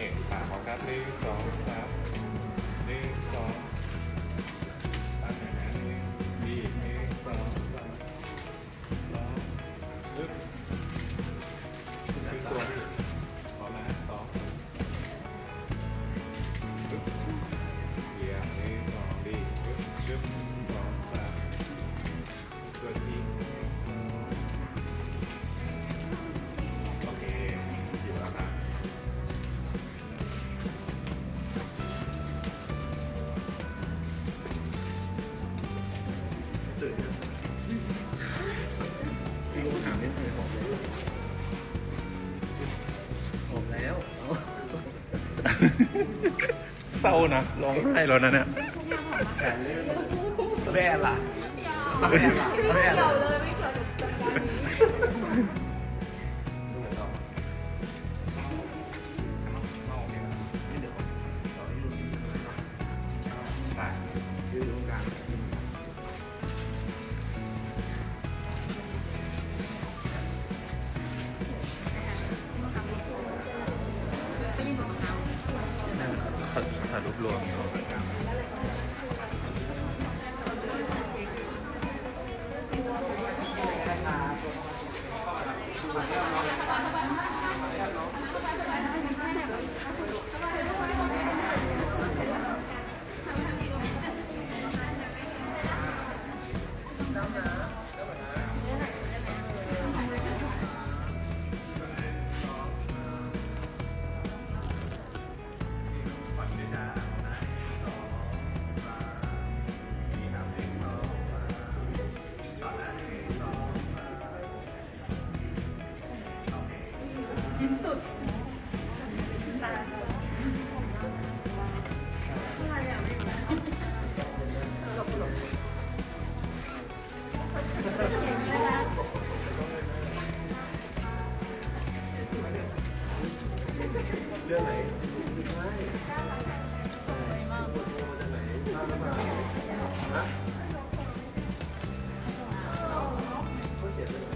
ขาของกัน1 2 3 1 2ตั้งอย่างนั้นดี1 2 3 2ลึกขึ้นตัวดิพร้อมนะ2ลึกเยี่ยม1 2ดีลึกชึบ2 3ตัวทีโอเคอยู่แล้วครับพี่รู้ถามนิดนึงผมแล้วเศร้านะร้องไห้แล้วนะเนี่ยแขนเลื่อนแร่ล่ะแร่ล่ะแร่ล่ะยืนตรงกลางถ่ายรูปรวมเรื่องไหนเขาเสีย